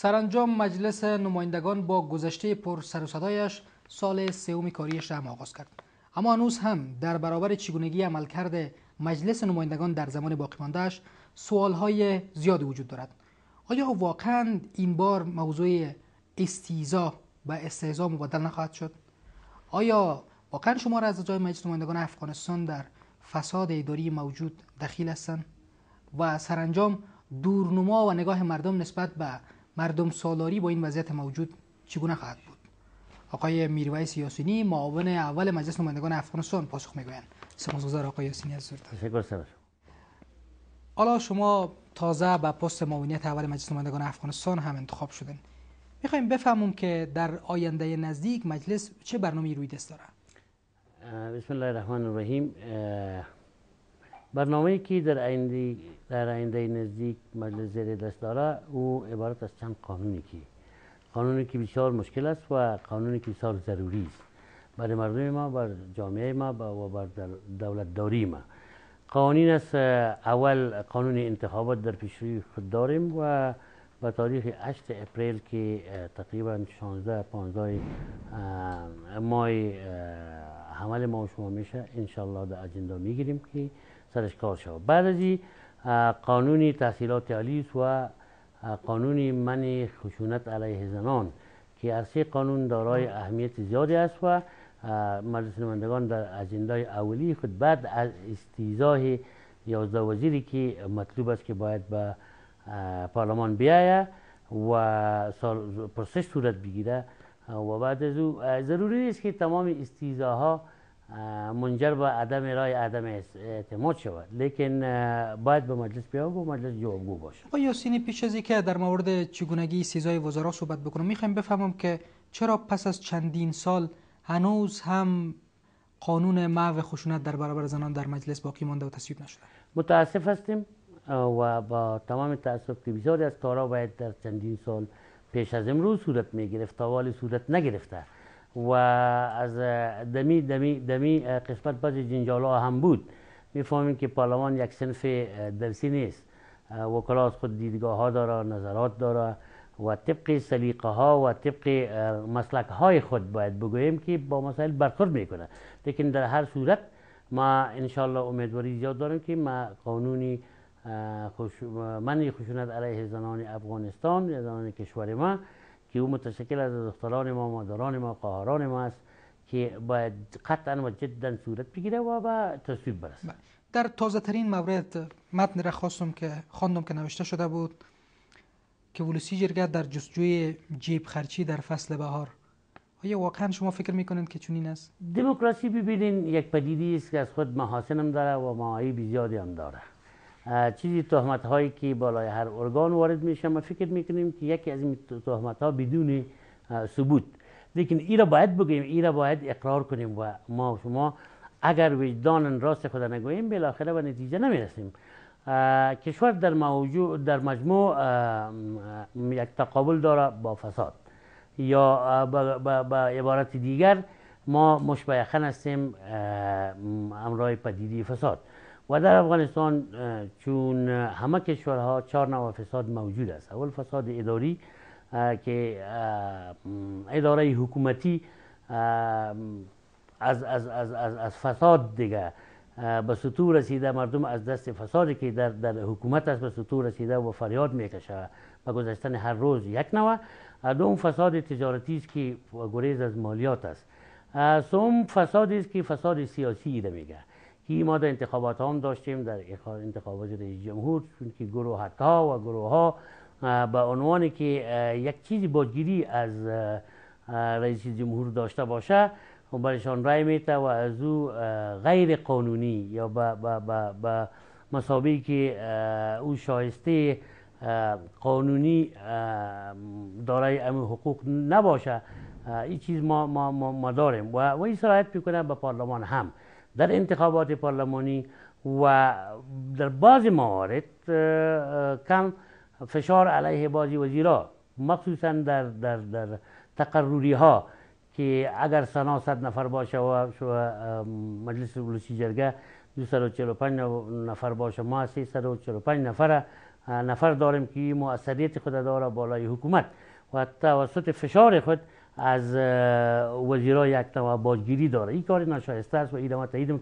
سرانجام مجلس نمایندگان با گذشته پر سر و صدایش سال سوم کاریش را آغاز کرد، اما هنوز هم در برابر چگونگی عملکرد مجلس نمایندگان در زمان باقی مانده‌اش سوال‌های زیادی وجود دارد. آیا واقعاً این بار موضوع استیضاح و استهزا مبدل نخواهد شد؟ آیا واقعاً شمار از اعضای مجلس نمایندگان افغانستان در فساد اداری موجود دخیل هستند و سرانجام دورنما و نگاه مردم نسبت به مردم سالاری با این وضعیت موجود چگونه خواهد بود؟ آقای میرویس یاسینی، معاون اول مجلس نمایندگان افغانستان، پاسخ میگویند. سپاسگزار آقای یاسینی از حضورتان. حالا شما تازه به پست معاونیت اول مجلس نمایندگان افغانستان هم انتخاب شدین. میخوایم بفهمیم که در آینده نزدیک مجلس چه برنامه‌ای روی دست داره؟ بسم الله الرحمن الرحیم. برنامه‌ای که در آینده نزدیک مجلس زیر دست داره او عبارت از چند قانونی که بسیار مشکل است و قانونی که بسیار ضروری است برای مردم ما، بر جامعه ما و بر دولت داری ما. قوانین است. اول قانون انتخابات در پیش روی خود داریم و با تاریخ 8 اپریل که تقریبا 15 ماه حمل ما و شما میشه، انشالله در اجندا میگیریم که سرش کار شود. بعد از این قانون تحصیلات عالی و قانون منع خشونت علیه زنان که هر سه قانون دارای اهمیت زیادی است و مجلس نمایندگان در اجندای اولی خود بعد از استیضاح 11 وزیری که مطلوب است که باید به پارلمان بیاید و پرسش صورت بگیره و بعد از او ضروری است که تمام استیضاح‌ها منجر به عدم اعتماد شود، لیکن باید به مجلس بیاد و مجلس جوابگو باشه. آقای یاسینی، پیش از اینکه در مورد چگونگی استیضاح وزرا صحبت بکنم، میخوایم بفهمم که چرا پس از چندین سال هنوز هم قانون محو خشونت در برابر زنان در مجلس باقی مانده و تصویب نشده؟ متاسف هستیم و با تمام تاسف که بسیاری از کارها باید در چندین سال پیش از امروز صورت میگرفت، تا حال صورت نگرفته و از دمی قسمت بعضی جنجال‌ها هم بود. میفهمیم که پارلمان یک صنف درسی نیست، وکلا از خود دیدگاه ها داره، نظرات داره و طبق سلیقه ها و طبق مسلک های خود باید بگوییم که با مسائل برخورد میکنه. لیکن در هر صورت ما انشالله امیدواری زیاد داریم که ما قانونی منع خشونت علیه زنان افغانستان یا زنان کشور ما که او متشکل از دختران ما، مادران ما، خواهران ما است که باید قطعا و جدا صورت بگیره و به تصویب برسه. در تازه ترین مورد متن را خواندم که نوشته شده بود که ولسی جرگه در جستجوی جیب خرچی در فصل بهار. آیا واقعا شما فکر میکنید که چنین است؟ دموکراسی ببینین یک پدیده است که از خود محاسن هم داره و معایب زیادی هم داره. چیزی تهمت هایی که بالای هر ارگان وارد میشه ما فکر میکنیم که یکی از این تهمت ها بدون ثبوت، لیکن این را باید بگیم، این را باید اقرار کنیم و ما و شما اگر وجدان راست خود نگوییم بالاخره به نتیجه نمیرسیم. کشور در مجموع یک تقابل داره با فساد، یا با عبارت دیگر ما مشبیخن هستیم امرای پدیده فساد و در افغانستان چون همه کشورها 4 نوع فساد موجود است. اول فساد اداری که اداره حکومتی از فساد دیگه به سطوح رسیده، مردم از دست فسادی که در حکومت است به سطوح رسیده و فریاد میکشه و گذشتن هر روز یک نوع. دوم فساد تجارتی است که گریز از مالیات است. سوم فسادی است که فساد سیاسی ده میگه که ما در انتخابات هم داشتیم، در انتخابات رئیس جمهور، چون که گروه‌ها و گروه‌ها به عنوانی که یک چیزی باجگیری از رئیس جمهور داشته باشه و برایشان رای میته و از او غیر قانونی یا به مسابقه که او شایسته قانونی دارای امن حقوق نباشه، این چیز ما داریم و این صلاحیت میکنه به پارلمان هم در انتخابات پارلمانی و در بعض موارد کم فشار علیه بعضی وزیرا، مخصوصا در تقرری ها که اگر سنا 100 نفر باشه و مجلس ولسی جرگه 245 نفر باشه، ما 345 نفر نفر داریم که موثریت خود داره بالای حکومت و توسط فشار خود از وزیرای یک نوع باجگیری داره. این کار ناشایسته است و این ما تایید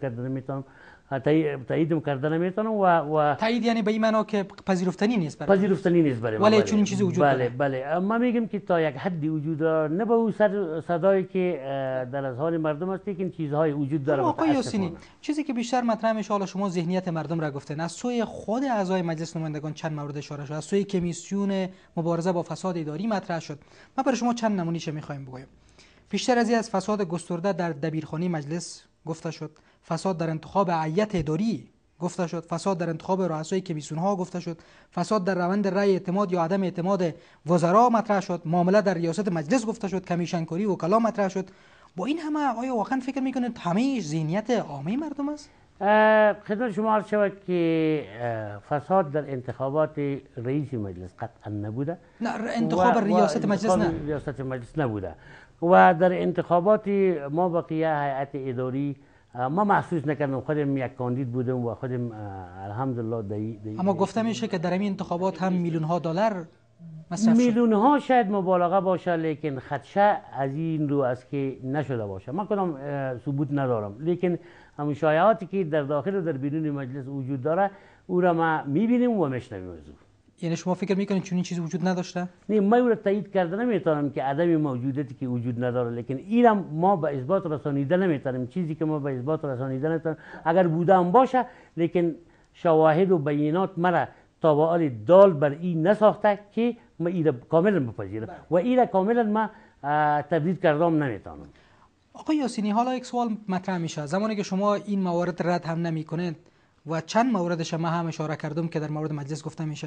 کردن نمیتونم و تایید یعنی به این معنا که پذیرفتنی نیست برای ما. ولی چون این چیزی وجود داره. بله ما میگیم که تا یک حدی وجود داره، نه به اون صدایی که در اذهان مردم است، لیکن چیزهای وجود داره. آقای یاسینی، چیزی که بیشتر مطرح میشه، حالا شما ذهنیت مردم را گفتن، از سوی خود اعضای مجلس نمایندگان چند مورد اشاره شد، از سوی کمیسیون مبارزه با فساد اداری مطرح شد. ما برای شما چند نمونه‌اش می‌خوایم بگویم. بیشتر از این از فساد گسترده در دبیرخانه مجلس گفته شد، فساد در انتخاب هیئت اداری گفته شد، فساد در انتخاب رؤسای کمیسیون‌ها گفته شد، فساد در روند رأی اعتماد یا عدم اعتماد وزرا مطرح شد، معامله در ریاست مجلس گفته شد، کمیشنکاری وکلا مطرح شد. با این همه آیا واقعا فکر میکنید همه ذهنیت عامه مردم است؟ خدمت شما عرض شود که فساد در انتخابات رئیس مجلس قطعا نبوده. نه، انتخاب ریاست مجلس نه. ریاست مجلس نبوده. و در انتخابات ما بقیه هیئت اداری ما محسوس نکردم. خودم یک کاندید بودم و خودم الحمدلله اما گفته میشه که در این انتخابات هم میلیون ها دلار مصرف شد. میلیون ها شاید مبالغه باشه، لیکن خدشه از این رو است که نشده باشه. من کدام ثبوت ندارم، لیکن همون شایعاتی که در داخل و در بیرون مجلس وجود داره او را ما میبینیم و میشنویم از او. یعنی شما فکر میکنید چون این چیزی وجود نداشته؟ نه، ما او را تایید کرده نمیتونم که عدم موجودیتی که وجود نداره، لیکن این ما به اثبات رسانیده نمیتونیم. چیزی که ما به اثبات رسانیده نمیتونیم، اگر بوده هم باشه، لیکن شواهد و بیانات مرا تابعال دال بر این نساخته که ما این را کاملا بپذیرم و این را کاملا ما تبدیل کردم نمیتونم. آقای یاسینی، حالا یک سوال مطرح میشه، زمانی که شما این موارد رد هم نمیکنید و چند موردش ما هم اشاره کردم که در مورد مجلس گفته میشه،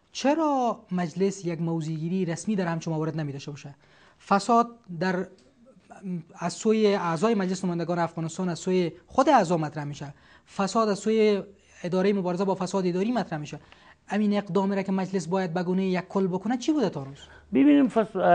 چرا مجلس یک موضع‌گیری رسمی در همچون موارد نمی‌داشته باشه؟ فساد در از سوی اعضای مجلس نمایندگان افغانستان از سوی خود اعضا مطرح میشه، فساد از سوی اداره مبارزه با فساد اداری مطرح میشه. همین اقدامی را که مجلس باید بگونه یک کل بکنه چی بوده تا روز؟ ببینیم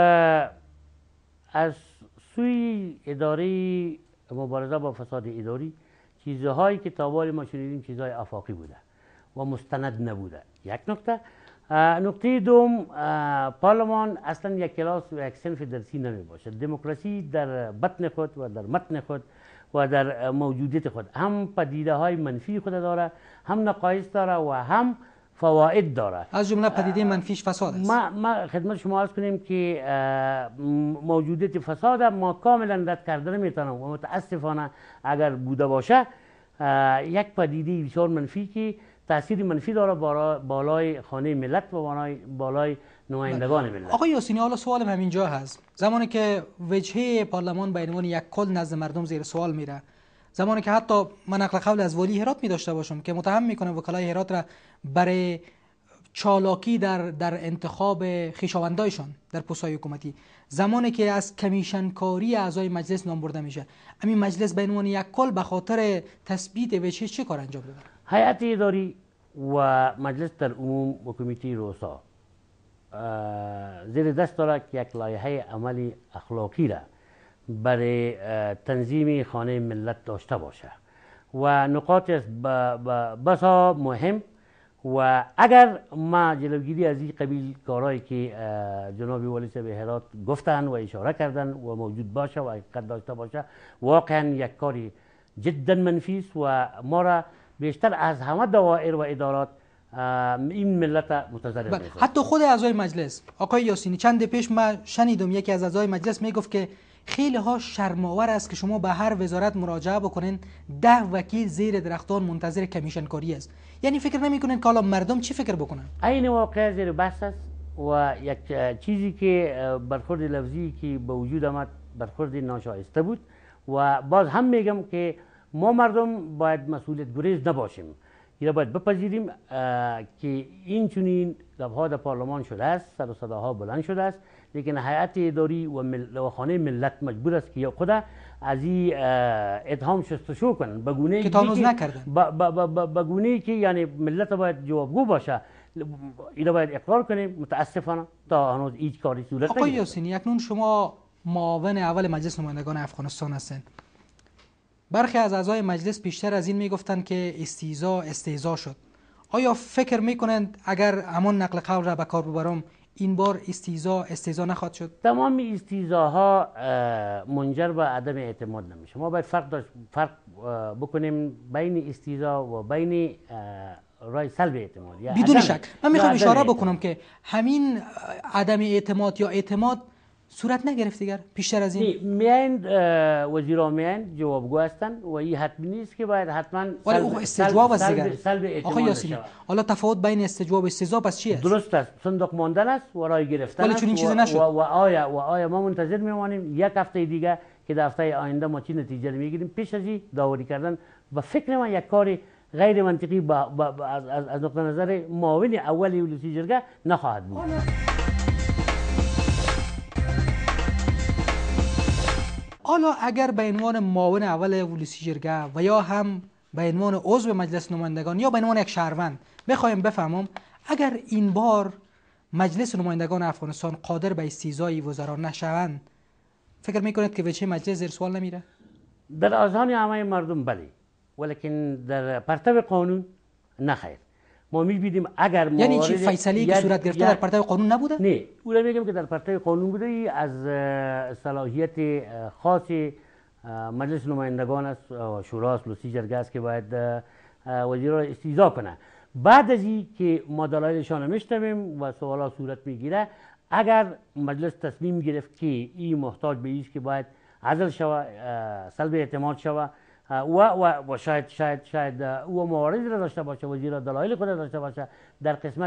از سوی اداره مبارزه با فساد اداری چیزهایی که تا ما شنیدیم چیزهای آفاقی بوده و مستند نبوده. یک نکته. نکته دوم، پارلمان اصلا یک کلاس و یک صنف درسی نمی باشد. دموکراسی در بطن خود و در متن خود و در موجودیت خود هم پدیده های منفی خود داره، هم نقایص داره و هم فواید داره. از جمله پدیده منفیش فساد است. ما خدمت شما عرض کنیم که موجودیت فساد ما کاملا رد کرده نمیتونم و متاسفانه اگر بوده باشه یک پدیده بسیار منفی که تأثیر منفی داره بالای خانه ملت و بالای نمایندگان ملت. آقای یاسینی، حالا سوالم همینجا هست، زمانی که وجهه پارلمان به عنوان یک کل نزد مردم زیر سوال میره، زمانی که حتی من نقل قول از والی هرات می داشته باشم که متهم میکنه وکلای هرات را برای چالاکی در انتخاب خویشاوندایشان در پست‌های حکومتی، زمانی که از کمیشنکاری اعضای مجلس نام برده میشه، همین مجلس به عنوان یک کل به خاطر تثبیت وجهه چه کار انجام داده؟ هیئت اداری و مجلس در عموم و کمیته روسا زیر دست داره که یک لایحه عملی اخلاقی را برای تنظیم خانه ملت داشته باشه و نقاط است بسا مهم و اگر ما جلوگیری از این قبیل کارهایی که جناب والی صاحب هرات گفتن و اشاره کردن و موجود باشه و حقیقت داشته باشه، واقعا یک کاری جدا منفی است و ما را بیشتر از همه دوائر و ادارات این ملت متضرر می‌سازد. حتی خود اعضای مجلس، آقای یاسینی، چند پیش ما شنیدم یکی از اعضای مجلس میگفت که خیلی ها شرم‌آور است که شما به هر وزارت مراجعه بکنین 10 وکیل زیر درختان منتظر کمیشنکاری است. یعنی فکر نمی‌کنین که حالا مردم چی فکر بکنن؟ این واقعا زیر بحث است و یک چیزی که برخورد لفظی که به وجود آمد برخورد ناشایسته بود و باز هم میگم که ما مردم باید مسئولیت گریز نباشیم. این باید بپذیریم که این چنین گپ‌ها در پارلمان شده است، سر و صداها بلند شده است، لیکن هیئت اداری و خانه ملت مجبور است که خود از این اتهام شستشو کنن به گونه‌ای که تانوز نکردن، به گونه‌ای که یعنی ملت باید جوابگو باشه. این باید اقرار کنیم. متاسفانه تا هنوز هیچ کاری صورت نگرفته. آقای یاسینی، اکنون شما معاون اول مجلس نمایندگان افغانستان هستین. برخی از اعضای مجلس بیشتر از این میگفتند که استهزا شد. آیا فکر میکنند اگر همان نقل قول را به کار ببرم این بار استیضا نخواهد شد؟ تمام استیضاها منجر به عدم اعتماد نمیشه. ما باید فرق بکنیم بین استیضا و بین رای سلب اعتماد. بدون شک من میخوام اشاره بکنم که همین عدم اعتماد یا اعتماد صورت نگرفت دیگر پیشتر از این. میاین وزیرا میاین جوابگو هستن و این حتمی نیست که باید حتما استجواب است دیگر. سلب اعتماد. آقای یاسینی حالا تفاوت بین استجواب و استیضا پس چی است؟ درست است، صندوق ماندن است و رای گرفتن است. ولی چون چیزی نشد. و آیا ما منتظر میمانیم یک هفته دیگه که در هفته آینده ما چی نتیجه میگیریم؟ پیش از این داوری کردن و فکر من یک کار غیر منطقی از نقطه نظر معاون اولی ولسی جرگه نخواهد بود. حالا اگر به عنوان معاون اول ولسی جرگه و یا هم به عنوان عضو مجلس نمایندگان یا به عنوان یک شهروند بخوایم بفهمم اگر این بار مجلس نمایندگان افغانستان قادر به استیضای وزرا نشوند فکر میکنید که وجه مجلس زیر سوال نمیره؟ در اذهان همه مردم بله، ولیکن در پرتو قانون نه خیر. ما میبینیم اگر یعنی چی فیصله که صورت گرفته در پرتو قانون نبوده؟ نه، اون میگم که در پرتو قانون بوده، از صلاحیت خاص مجلس نمایندگان است و شورا ولسی جرگه است که باید وزیرا را استیضا کنه. بعد از این که ما دلایلشان میشنویم و سوالات صورت میگیره، اگر مجلس تصمیم گرفت که این محتاج به است که باید عزل شود، سلب اعتماد شود و شاید او مواردی را داشته باشه، وزیر دلایل خود داشته باشه در قسمت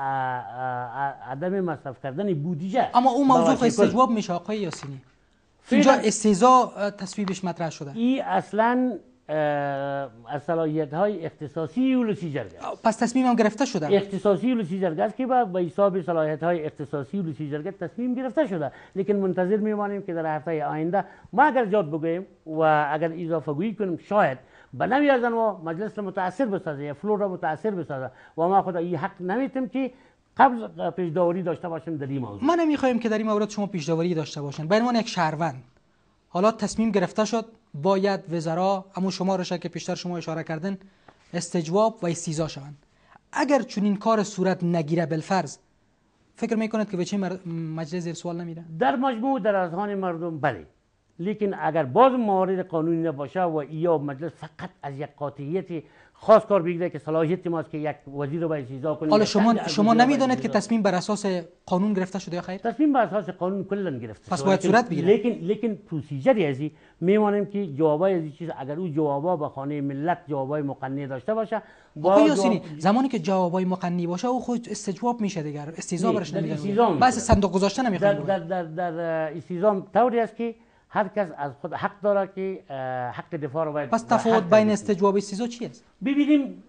عدم مصرف کردن بودجه. اما اون موضوع استجواب میشه آقای یاسینی. اینجا استیضا تصویبش مطرح شده. این اصلا از صلاحیت های اختصاصی ولسی جرگه. پس تصمیم هم گرفته شده. اختصاصی ولسی جرگه است که با حساب صلاحیت های اختصاصی ولسی جرگه تصمیم گرفته شده، لیکن منتظر میمانیم که در هفته آینده ما اگر جات بگوییم و اگر اضافه گویی کنیم شاید به نوی از ما مجلس را متاثر بسازه یا فلور را متاثر بسازه و ما خود این حق نمیتیم که قبل پیش‌داوری داشته باشیم در این موضوع. ما نمیخوایم که در این مورد شما پیش‌داوری داشته باشین. به عنوان یک شهروند حالا تصمیم گرفته شد باید وزرا اما شما را که پیشتر شما اشاره کردن استجواب و استیضا شوند. اگر چون این کار صورت نگیره بالفرض فکر میکنید که به چه مجلس زیر سوال نمیره؟ در مجموع در اذهان مردم بله، لیکن اگر باز موارد قانونی نباشه و یا مجلس فقط از یک قاطعیت خاص کار بگیره که صلاحیت ماست که یک وزیر رو باید استیضا کنیم. حالا شما نمیدونید که تصمیم بر اساس قانون گرفته شده یا خیر؟ تصمیم بر اساس قانون کلا گرفته. پس باید صورت بگیره. لیکن پروسیجری ازی میمانیم که جوابای از این چیز اگر او جوابا به خانه ملت جوابای مقنعه داشته باشه. آقای یاسینی زمانی که جوابای مقنعه باشه او خود استجواب میشه دیگر، استیضا برش نمیدن. بس صندوق گذاشته نمیخواد. در استیضا طوری است که هر کس از خود حق داره که حق دفاع رو باید. پس تفاوت بین استجواب و استیضا چی است؟ ببینیم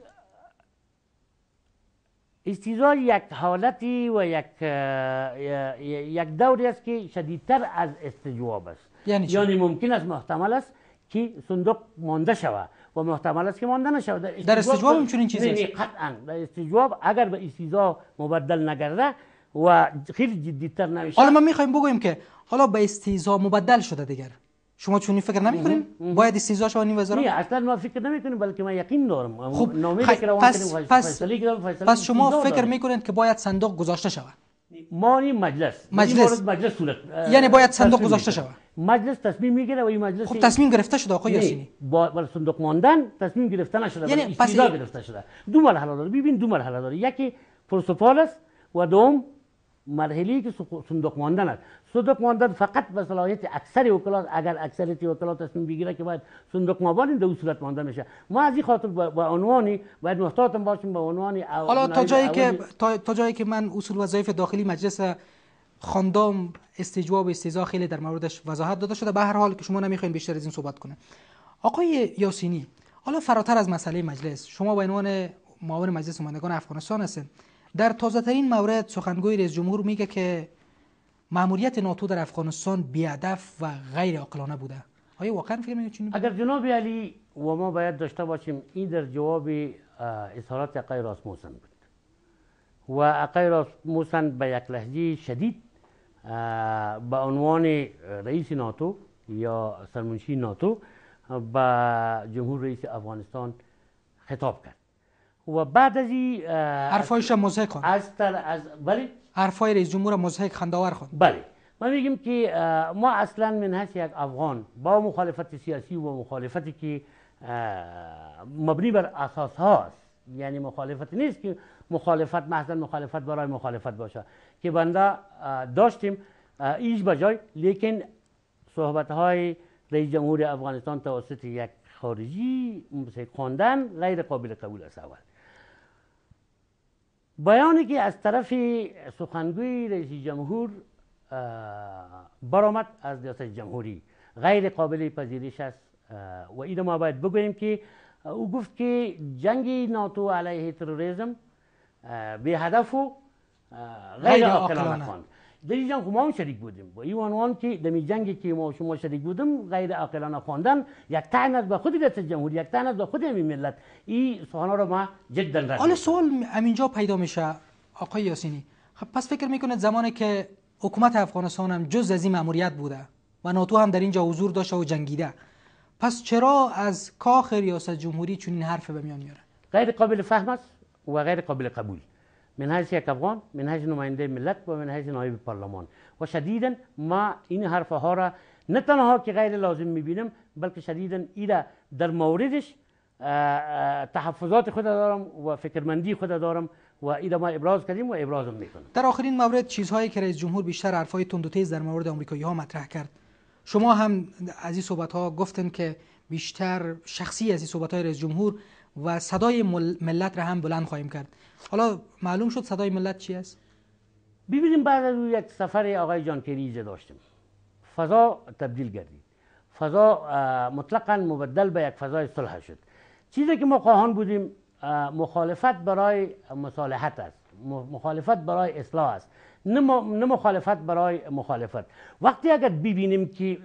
استیضا یک حالتی و یک دوری است که شدیدتر از استجواب است. یعنی ممکن است محتمل است که صندوق مانده شود و محتمل است که مانده نشود. در استجواب هم چنین چیزی است. قطعا در استجواب اگر به استیضا مبدل نگرده و خیلی جدی‌تر نمیشه. حالا ما میخوایم بگوییم که حالا به استیضا مبدل شده دیگر. شما چون فکر نمی‌کنین باید استیضا شون این وزرا؟ نه اصلا ما فکر نمی‌کنیم، بلکه ما یقین دارم. خب پس شما فکر می‌کنید که باید صندوق گذاشته شود؟ ما این مجلس صورت یعنی باید صندوق گذاشته شود. مجلس تصمیم میگیره و این مجلس خب تصمیم گرفته شده آقای یاسینی. با صندوق ماندن تصمیم گرفته نشده، یعنی استیضا گرفته شده. دو مرحله داره. ببین دو مرحله داره، یکی پروتکل است و دوم مرحله که صندوق ماندن است. صندوق ماندن فقط به صلاحیت اکثر وکلات، اگر اکثریت وکلات تصمیم بگیره که باید صندوق ماندن در صورت مانده میشه. ما از این خاطر با عنوانی باید محتاط باشیم به عنوانی حالا تا جایی که من اصول وظایف داخلی مجلس خواندم استجواب و استیضا خیلی در موردش وضاحت داده شده. به هر حال که شما نمیخواین بیشتر از این صحبت کنه. آقای یاسینی حالا فراتر از مسئله مجلس شما به عنوان معاون مجلس نمایندگان افغانستان هستین. در تازه ترین مورد سخنگوی رئیس جمهور میگه که مأموریت ناتو در افغانستان بی‌هدف و غیر عاقلانه بوده. آیا واقعا فکر می‌کنید؟ اگر جناب علی و ما باید داشته باشیم این در جواب اظهارات آقای راسموسن بود و آقای راسموسن به یک لهجه شدید به عنوان رئیس ناتو یا سرمنشی ناتو به جمهور رئیس افغانستان خطاب کرد و بعد از این حرفایش مضحک خواند. از بله حرفای رئیس جمهور مضحک خنداور خواند. بله ما میگیم که ما اصلا من حیث یک افغان با مخالفت سیاسی و مخالفتی که مبنی بر اساس هاست، یعنی مخالفت نیست که مخالفت محض مخالفت برای مخالفت باشه که بنده داشتیم ایش بجای، لیکن صحبت های رئیس جمهور افغانستان توسط یک خارجی خواندن غیر قابل قبول است. اول بیانی که از طرف سخنگوی رئیس جمهور برآمد از ریاست جمهوری غیر قابل پذیرش است و این ما باید بگوییم که او گفت که جنگ ناتو علیه تروریسم به هدف و غیر عاقلانه خواند. در این جنگ ما هم شریک بودیم با این عنوان که در جنگی که ما شما شریک بودیم غیر عاقلانه خواندن یک طعن است به خود ریاست جمهوری، یک طعن است به خود همین ملت. این سخنان را ما جدا رد. حالا سوال همینجا پیدا میشه آقای یاسینی، خب پس فکر میکنید زمانی که حکومت افغانستان هم جز از این مأموریت بوده و ناتو هم در اینجا حضور داشته و جنگیده، پس چرا از کاخ ریاست جمهوری چنین حرف به میان میاره؟ غیر قابل فهم است و غیر قابل قبول من حیث یک افغان، من حیث نماینده ملت و من حیث نایب پارلمان. و شدیداً ما این حرف ها را نه تنها که غیر لازم میبینم بلکه شدیداً این در موردش تحفظات خود دارم و فکرمندی خود دارم و این ما ابراز کردیم و ابرازم میکنم. در آخرین مورد چیزهایی که رئیس جمهور بیشتر حرفای تند و تیز در مورد آمریکایی ها مطرح کرد، شما هم از این صحبت ها گفتن که بیشتر شخصی از این صحبت های رئیس جمهور و صدای ملت را هم بلند خواهیم کرد. حالا معلوم شد صدای ملت چی است؟ ببینیم بعد از یک سفر آقای جان کری داشتیم، فضا تبدیل گردید، فضا مطلقاً مبدل به یک فضای صلح شد. چیزی که ما خواهان بودیم مخالفت برای مصالحت است، مخالفت برای اصلاح است، نه مخالفت برای مخالفت. وقتی اگر ببینیم که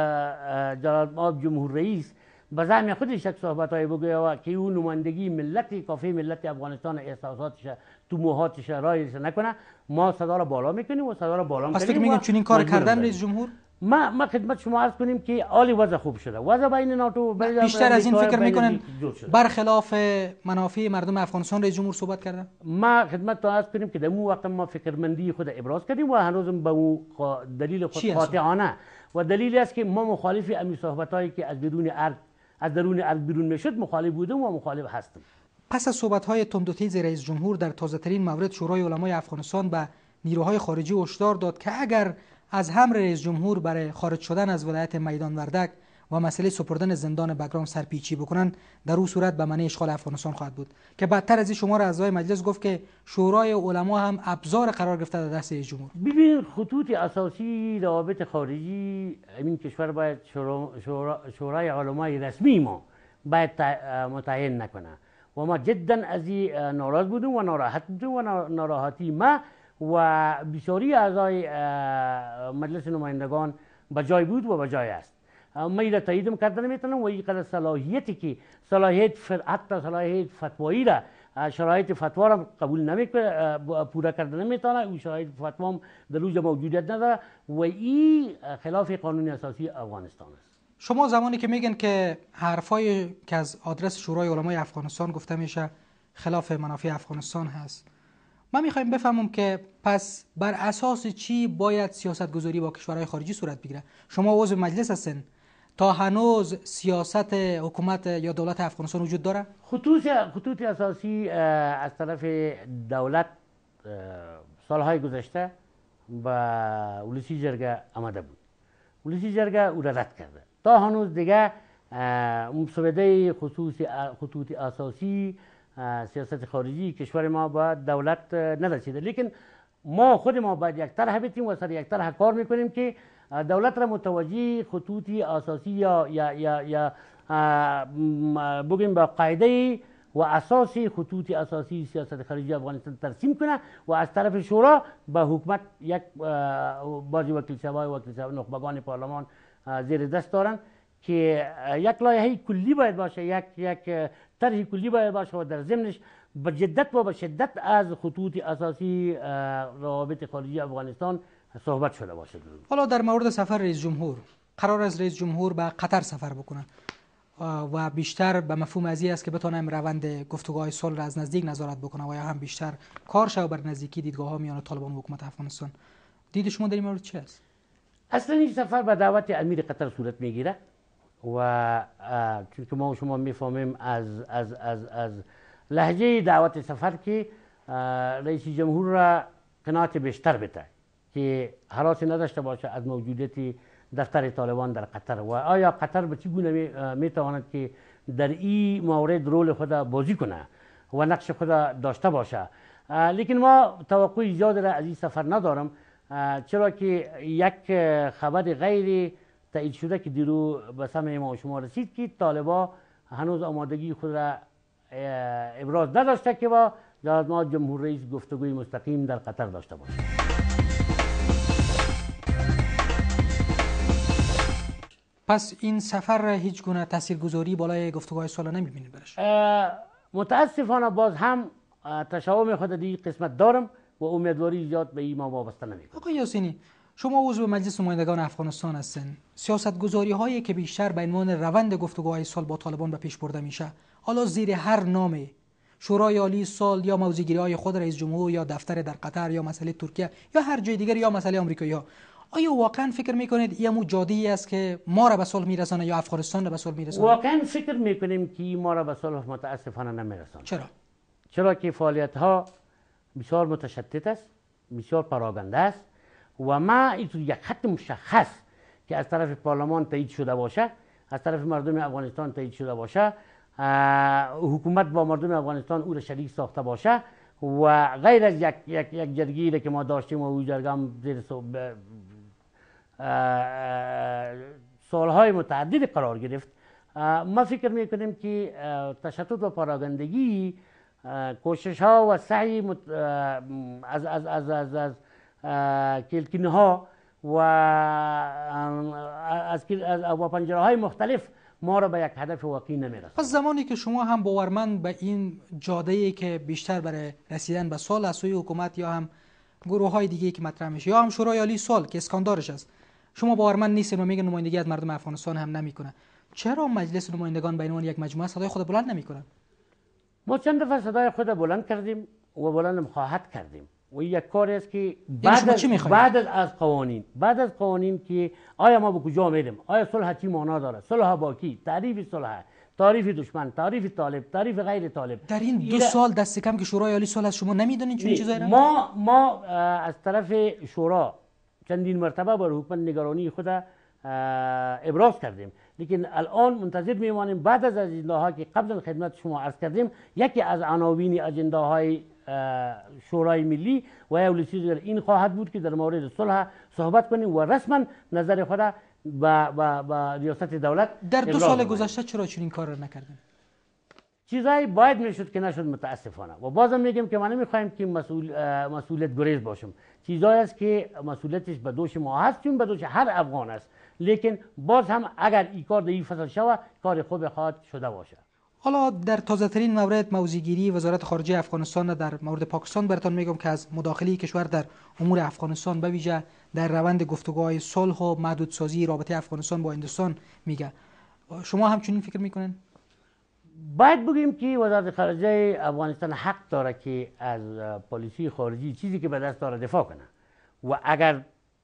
جناب جمهور رئیس به زعم خودش یک صحبت‌های بگوید و که او نمایندگی ملت کافی ملت افغانستان احساساتش طموحاتش رایش نکنه، ما صدا را بالا میکنیم و صدا را بالا میکنیم. پس فکر می‌کنید چنین کار کردن رئیس جمهور؟ ما خدمت شما عرض کنیم که عالی وضع خوب شده، وضع بین ناتو بیشتر از این فکر میکنن برخلاف منافع مردم افغانستان رئیس جمهور صحبت کردن. ما خدمت تو عرض کنیم که در اون وقت ما فکرمندی خود ابراز کردیم و هنوزم به اون دلیل خود قاطعانه و دلیلی است که ما مخالف امی صحبتایی که از بیرون ارگ از درون ارگ بیرون میشد مخالف بودم و مخالف هستم. پس از صحبت‌های تند و تیز رئیس جمهور در تازه‌ترین مورد، شورای علمای افغانستان به نیروهای خارجی هشدار داد که اگر از امر رئیس جمهور برای خارج شدن از ولایت میدان وردک و مسئله سپردن زندان بگرام سرپیچی بکنن، در او صورت به معنی اشغال افغانستان خواهد بود. که بدتر از این شما را اعضای مجلس گفت که شورای علما هم ابزار قرار گرفته در دست رئیس جمهور. ببین خطوط اساسی روابط خارجی این کشور باید شورای علمای رسمی ما باید متعین نکنه و ما جدا از این ناراض بودیم و ناراحت بودیم و ناراحتی ما و بسیاری اعضای مجلس نمایندگان بجای بود و بجای است. ما این را تایید کردن میتونم و این قدر صلاحیتی که حتی صلاحیت فتوایی را شرایط فتوا را قبول نمیکنه، پورا کردن نمیتونه، و شرایط فتوا هم در اوج موجودیت نداره و این خلاف قانون اساسی افغانستان است. شما زمانی که میگن که حرفای که از آدرس شورای علمای افغانستان گفته میشه خلاف منافع افغانستان هست، ما میخوایم بفهمم که پس بر اساس چی باید سیاست گذاری با کشورهای خارجی صورت بگیره؟ شما عضو مجلس هستین، تا هنوز سیاست حکومت یا دولت افغانستان وجود داره؟ خطوط اساسی از طرف دولت سالهای گذشته به ولسی جرگه آمده بود، ولسی جرگه او را رد کرده. تا هنوز دیگه مسوده خطوط اساسی سیاست خارجی کشور ما با دولت نرسیده، لیکن ما خود ما باید یک طرح بتیم و سر یک طرح کار میکنیم که دولت را متوجه خطوط اساسی یا بگیم با قاعده و اساس خطوط اساسی سیاست خارجی افغانستان ترسیم کنه و از طرف شورا به حکومت یک بعضی وکیل نخبگان پارلمان زیر دست دارن که یک لایحه کلی باید باشه، یک طرح کلی باید باشه و در ضمنش به جدت و به شدت از خطوط اساسی روابط خارجی افغانستان صحبت شده باشه. حالا در مورد سفر رئیس جمهور، قرار از رئیس جمهور به قطر سفر بکنه، و بیشتر به مفهوم ازی است که بتونیم روند گفتگوهای صلح را از نزدیک نظارت بکنه و یا هم بیشتر کار شود بر نزدیکی دیدگاه ها میان طالبان و حکومت افغانستان. دید شما در این مورد چه است؟ اصلا این سفر به دعوت امیر قطر صورت میگیره و چون که ما و شما میفهمیم از لهجه دعوت سفر که رئیس جمهور را قناعت بیشتر بده که هراسی نداشته باشه از موجودیت دفتر طالبان در قطر و آیا قطر به چگونه میتواند که در این مورد رول خود بازی کنه و نقش خود داشته باشه. لیکن ما توقع زیاد را از این سفر ندارم، چرا که یک خبر غیر تایید شده که دیرو به سمع ما و شما رسید که طالبان هنوز آمادگی خود را ابراز نداشته که با ما جمهور رئیس گفتگوی مستقیم در قطر داشته باشه. پس این سفر هیچ گونه تاثیرگذاری بالای گفتگوهای صلح نمیبینید برش؟ متاسفانه باز هم تشاؤم خود در قسمت دارم و امیدواری زیاد به این ما وابسته نمیکنم. آقای یاسینی، شما عضو مجلس نمایندگان افغانستان هستین. سیاستگذاری هایی که بیشتر به عنوان روند گفتگوهای صلح با طالبان به پیش برده میشه، حالا زیر هر نامی، شورای عالی صلح یا موضوعگیری های خود رئیس جمهور یا دفتر در قطر یا مسئله ترکیه یا هر جای دیگر یا مسئله آمریکایی ها، آیا واقعا فکر میکنید این جاده‌ای است که ما را به صلح میرسانه یا افغانستان را به صلح میرسانه؟ واقعا فکر میکنیم که ما را به صلح متاسفانه نمیرسانه. چرا؟ چرا که فعالیت ها بسیار متشدد است، بسیار پراگنده است و ما این یک خط مشخص که از طرف پارلمان تایید شده باشه، از طرف مردم افغانستان تایید شده باشه، حکومت با مردم افغانستان او را شریک ساخته باشه و غیر از یک جرگی که ما داشتیم و او جرگه هم زیر سالهای متعدد قرار گرفت، ما فکر میکنیم که تشدد و پراگندگی کوشش ها و سعی از کلکین ها و از پنجره های مختلف ما را به یک هدف واقعی نمیرساند. پس زمانی که شما هم باورمند به این جاده‌ای که بیشتر برای رسیدن به صلح از سوی حکومت یا هم گروه های دیگه که مطرح میشه یا هم شورای عالی صلح که اسکاندارش است، شما باورمند نیستین و میگن نمایندگی از مردم افغانستان هم نمیکنه، چرا مجلس نمایندگان به عنوان یک مجموعه صدای خود بلند نمیکنه؟ ما چند دفعه صدای خود بلند کردیم و بلند خواهد کردیم و یک کاری است که بعد از قوانین که آیا ما به کجا میریم، آیا صلح چی معنا داره، صلح با کی، تعریف صلح، تعریف دشمن، تعریف طالب، تعریف غیر طالب. در این 2 سال دست کم که شورای عالی صلح شما نمیدونین چون چیزایی را؟ ما از طرف شورا چندین مرتبه بر حکومت نگرانی خود ابراز کردیم، لیکن الان منتظر میمانیم بعد از اجنداها که قبلا خدمت شما عرض کردیم یکی از عناوین اجنداهای شورای ملی و یا ولسی این خواهد بود که در مورد صلح صحبت کنیم و رسما نظر خود با ریاست دولت در 2 سال گذشته چرا چنین کار را نکردیم؟ چیزایی باید میشد که نشد متاسفانه و بازم میگم که ما نمیخوایم که مسئولیت گریز باشیم. چیزایی است که مسئولیتش به دوش ما هست چون به دوش هر افغان است، لیکن باز هم اگر این کار در این فصل شود کار خوب خواهد شده باشه. حالا در تازه ترین مورد موضوعگیری وزارت خارجه افغانستان در مورد پاکستان براتون میگم که از مداخله کشور در امور افغانستان به ویژه در روند گفتگوهای صلح و محدودسازی رابطه افغانستان با هندوستان میگه. شما همچنین فکر میکنین؟ باید بگیم که وزارت خارجه افغانستان حق داره که از پالیسی خارجی چیزی که به دست داره دفاع کنه و اگر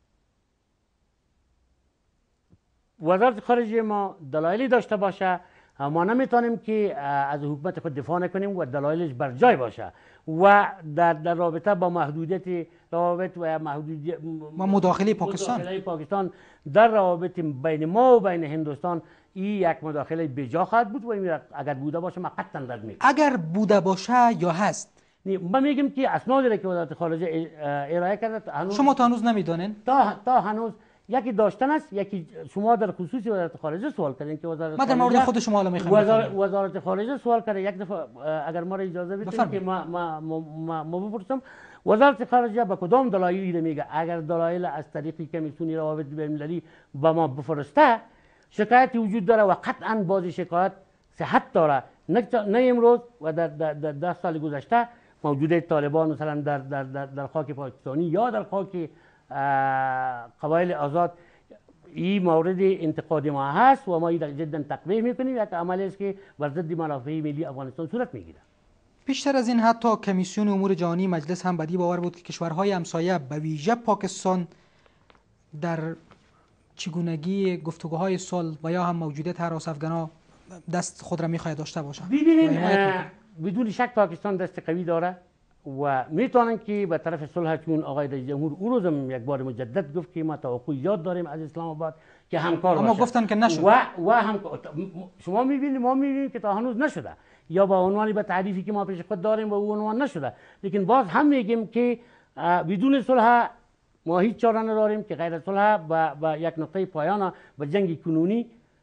وزارت خارجه ما دلایلی داشته باشه ما نمیتونیم که از حکومت خود دفاع نکنیم و دلایلش بر جای باشه و در رابطه با محدودیت روابط و محدودیت مداخله پاکستان در روابط بین ما و بین هندوستان این یک مداخله بجا خواهد بود و این اگر بوده باشه ما قطعا رد میکنیم. اگر بوده باشه یا هست ما میگیم که اسنادی که وزارت خارجه ارائه کرده هنوز شما تا هنوز نمیدونین؟ تا هنوز یکی داشتن است، یکی شما در خصوص وزارت خارجه سوال کردین که وزارت ما در مورد خود شما حالا میخوام وزارت خارجه سوال کرده. یک دفعه اگر ما را اجازه بدید که ما بپرسم وزارت خارجه به کدام دلایلی میگه اگر دلایل از طریق کمیسیون روابط بین‌المللی با ما بفرسته شکایتی وجود داره و قطعا بازی شکایت صحت داره، نه امروز و در 10 سال گذشته موجودیت طالبان مثلا در خاک پاکستانی یا در خاک قبایل آزاد این مورد انتقاد ما هست و ما این جدا تقویح میکنیم. یک عملی است که بر ضد منافع ملی افغانستان صورت میگیره. بیشتر از این حتی کمیسیون امور جهانی مجلس هم بدی باور بود که کشورهای همسایه به ویژه پاکستان در چگونگی گفتگوهای صلح و یا هم موجودیت هراس افغانا دست خود را میخواهد داشته باشه. ببینید بدون شک پاکستان دست قوی داره و میتونن که به طرف صلح، چون آقای رئیس جمهور او روز هم یک بار مجدد گفت که ما توقع زیاد داریم از اسلام آباد که همکار باشه. اما گفتن که نشد. و هم شما میبینید، ما میبینیم که تا هنوز نشده، یا با عنوانی به تعریفی که ما پیش خود داریم با اون عنوان نشده. لیکن باز هم میگیم که بدون صلح ما هیچ چاره نداریم که غیر صلح و یک نقطه پایان و جنگ کنونی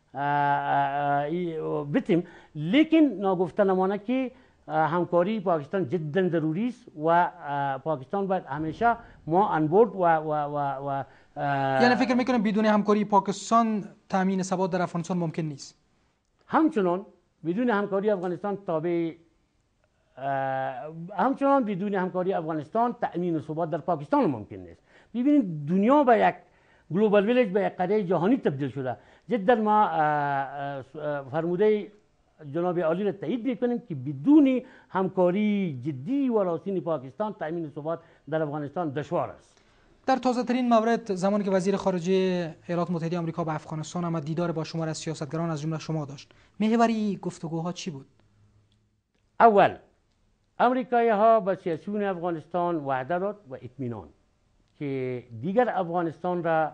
بتیم. لیکن ناگفته نمانه که همکاری پاکستان جدا ضروری است و پاکستان باید همیشه ما انبورد و یعنی فکر میکنم بدون همکاری پاکستان تامین ثبات در افغانستان ممکن نیست. همچنان بدون همکاری افغانستان همچنان بدون همکاری افغانستان تامین ثبات در پاکستان ممکن نیست. ببینید دنیا به یک گلوبال ویلیج، به یک قاره جهانی تبدیل شده. جدا ما فرموده جناب عالی را تایید میکنیم که بدون همکاری جدی و راستین پاکستان تامین ثبات در افغانستان دشوار است. در تازه ترین مورد زمانی که وزیر خارجه ایالات متحده آمریکا به افغانستان آمد، دیدار با شمار از سیاستگران از جمله شما داشت. محور گفتگوها چی بود؟ اول امریکایی ها به سیاسیون افغانستان وعده داد و اطمینان که دیگر افغانستان را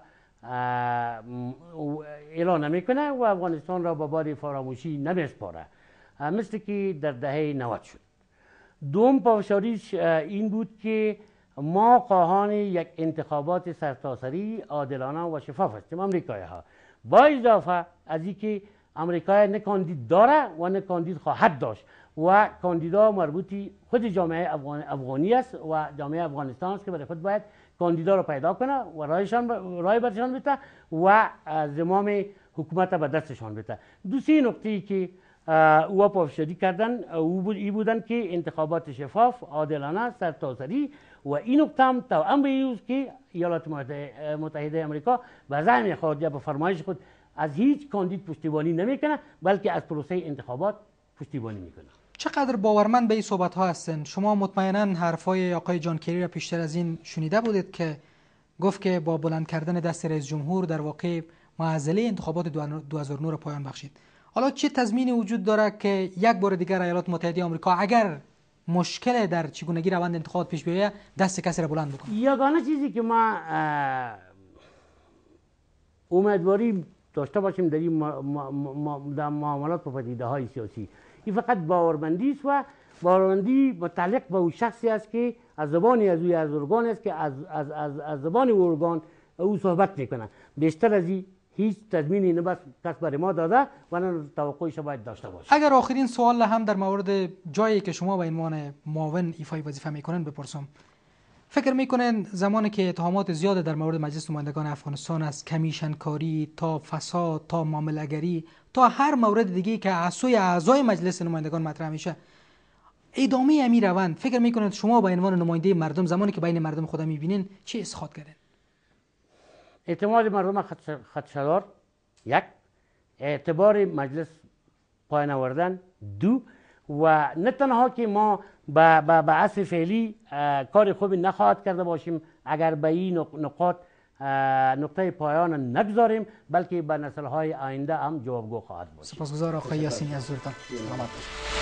اعلان نمیکنه و افغانستان را به باد فراموشی نمیسپاره، مثل که در دهه 90 شد. دوم پافشاریش این بود که ما خواهان یک انتخابات سرتاسری عادلانه و شفاف هستیم امریکایی ها، با اضافه از اینکه امریکا نه کاندید داره و نه کاندید خواهد داشت و کاندیدا مربوطی خود جامعه افغانی است و جامعه افغانستان است که برای خود باید کاندیدا رو پیدا کنه و رای برشان بده و زمام حکومت به دستشان بده. دوسری نکته که او پافشاری کردن این بودن که انتخابات شفاف، عادلانه، سرتاسری و این نکته هم توأم به این که ایالات متحده آمریکا به زعم خود یا به فرمایش خود از هیچ کاندید پشتیبانی نمیکنه، بلکه از پروسه انتخابات پشتیبانی میکنه. چقدر باورمند به این صحبت ها هستن؟ شما مطمئنا حرفای آقای جان کری را پیشتر از این شنیده بودید که گفت که با بلند کردن دست رئیس جمهور در واقع معضله انتخابات 2009 را پایان بخشید. حالا چه تضمینی وجود داره که یک بار دیگر ایالات متحده آمریکا اگر مشکل در چگونگی روند انتخابات پیش بیاید دست کسی را بلند بکنه؟ یگانه چیزی که ما امیدواری داشته باشیم در این معاملات و پدیده‌های سیاسی، این فقط باورمندی است و باورمندی متعلق به اون شخصی است که از زبانی از ارگان است که از زبان ارگان او صحبت میکنه. بیشتر از این هیچ تضمینی نه بس کس برای ما داده و نه توقعش باید داشته باشه. اگر آخرین سوال هم در مورد جایی که شما به عنوان معاون ایفای وظیفه میکنن بپرسم، فکر میکنن زمانی که اتهامات زیاد در مورد مجلس نمایندگان افغانستان از کمیشنکاری تا فساد تا معامله‌گری تا هر مورد دیگه که اعضای مجلس نمایندگان مطرح میشه ادامه امی روند، فکر میکنید شما به عنوان نماینده مردم زمانی که بین مردم خود میبینین چه اسخاد کردین؟ اعتماد مردم خدشه‌دار، یک، اعتبار مجلس پایین آوردن، دو، و نه تنها که ما به عصر فعلی کار خوبی نخواهد کرده باشیم اگر به این نقطه پایان نگذاریم، بلکه به نسل‌های آینده هم جوابگو خواهد بود. سپاسگزار آقای یاسینی از حضورتان. سلامت باشید.